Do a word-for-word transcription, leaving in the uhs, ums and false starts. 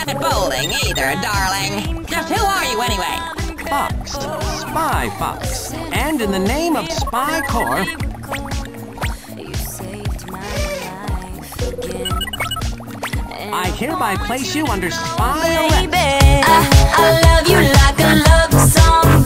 at bowling either, darling. Just who are you anyway? Fox. Spy Fox. And in the name of Spy Corps, I hereby place you under spy arrest. Baby, I, I love you like a love song.